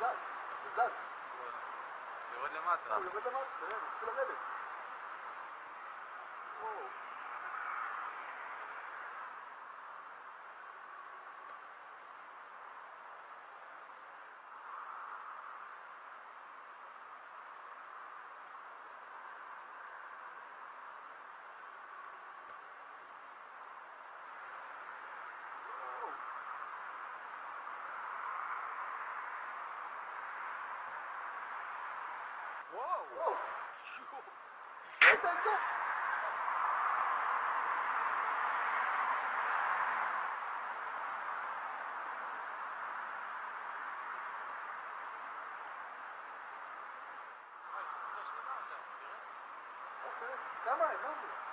זה זז. יורד למטה. הוא יורד למטה, תראה, הוא מתחיל לרדת. וואו. וואו! וואו! ראית את זה? כמה הם? מה זה?